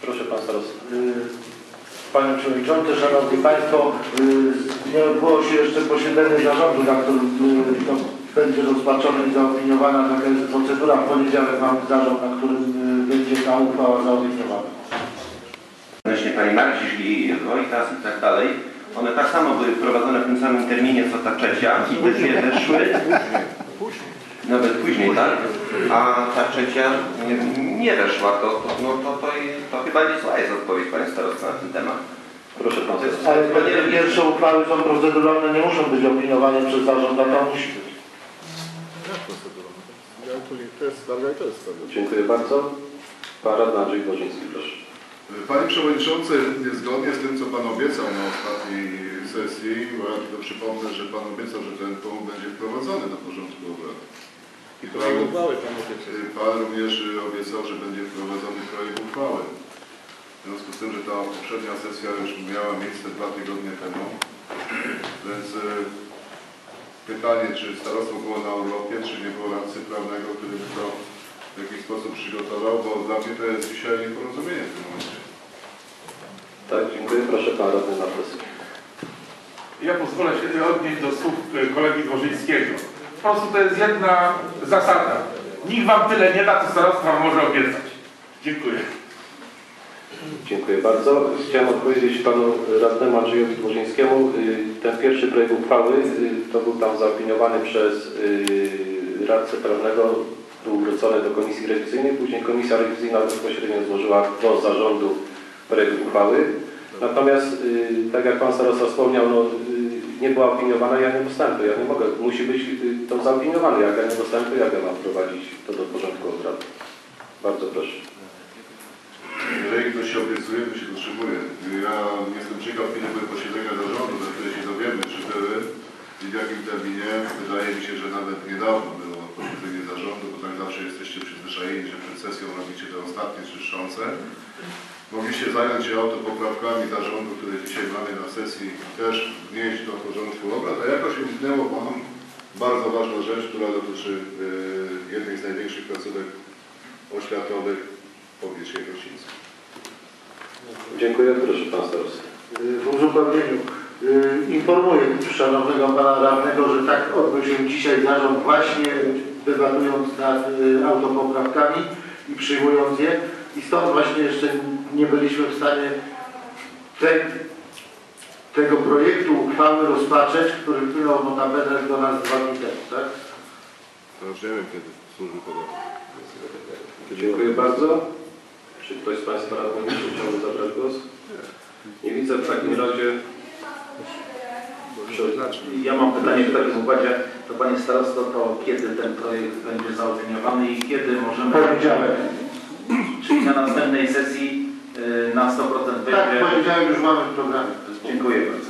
Proszę Pan Starosta. Panie Przewodniczący, Szanowni Państwo, nie odbyło się jeszcze posiedzenie zarządu, na którym to będzie rozpatrzona i zaopiniowana taka jest procedura. W poniedziałek mamy zarząd, na którym będzie ta uchwała zaopiniowana. Właśnie Pani Marcisz i Wojtas i tak dalej, one tak samo były wprowadzone w tym samym terminie co ta trzecia i te dwie weszły, nawet później, tak? A ta trzecia nie weszła, to chyba nie zła jest odpowiedź Pani Starosta na ten temat. Proszę Pan Starosta. Ale te pierwsze uchwały są proceduralne, nie muszą być opiniowane przez zarząd, a to musi być. To jest skarga i to jest skarga. Dziękuję bardzo. Pan Radny Andrzej Dworzyński, proszę. Panie Przewodniczący, zgodnie z tym, co Pan obiecał na ostatniej sesji, bo ja tylko przypomnę, że Pan obiecał, że ten punkt będzie wprowadzony do porządku obrad. I Pan również obiecał, że będzie wprowadzony projekt uchwały. W związku z tym, że ta poprzednia sesja już miała miejsce 2 tygodnie temu, więc pytanie, czy starostwo było na urlopie, czy nie było radcy prawnego, który by to w jakiś sposób przygotował, bo dla mnie to jest dzisiaj nieporozumienie w tym momencie. Tak, dziękuję. Proszę Pan Radny Martowski. Ja pozwolę się odnieść do słów kolegi Dworzyńskiego. Po prostu to jest jedna zasada. Nikt Wam tyle nie da, co starostwa może obiecać. Dziękuję. Dziękuję bardzo. Chciałem odpowiedzieć Panu Radnemu Andrzejowi Dworzyńskiemu. Ten pierwszy projekt uchwały to był tam zaopiniowany przez radcę prawnego, był wrócony do komisji rewizyjnej, później komisja rewizyjna bezpośrednio złożyła do zarządu projekt uchwały. Natomiast, tak jak Pan Starosta wspomniał, nie była opiniowana, ja nie dostępuję, ja nie mogę, musi być to zaopiniowane. Jak ja nie dostępuję, jak ja mam wprowadzić to do porządku obrad. Bardzo proszę. Jeżeli ktoś się obiecuje, to się dotrzymuje. Ja jestem ciekaw, kiedy były posiedzenia zarządu, na które się dowiemy, czy były i w jakim terminie. Wydaje mi się, że nawet niedawno było posiedzenie zarządu, bo tak zawsze jesteście przyzwyczajeni, że przed sesją robicie te ostatnie czyszczące. Mogliście zająć się autopoprawkami zarządu, które dzisiaj mamy na sesji, też wnieść do porządku obrad, a jakoś umknęło Wam bardzo ważna rzecz, która dotyczy jednej z największych placówek oświatowych w powiecie gościńskim. Dziękuję. Proszę Pan Starosta. W uzupełnieniu informuję szanownego Pana Radnego, że tak odbył się dzisiaj zarząd właśnie debatując nad autopoprawkami i przyjmując je. I stąd właśnie jeszcze nie byliśmy w stanie tego projektu uchwały rozpatrzeć, który wpłynął notabene do nas 2 dni temu, tak? To już nie wiem, kiedy służby podają. Dziękuję bardzo. Czy ktoś z Państwa radnych chciałby zabrać głos? Nie widzę. W takim razie... Ja mam pytanie w takim układzie do Panie Starosto, to kiedy ten projekt będzie zaopiniowany i kiedy możemy... Poniedziałek. Czyli na następnej sesji na 100% będzie... Tak, poniedziałek już mamy w programie. Dziękuję bardzo.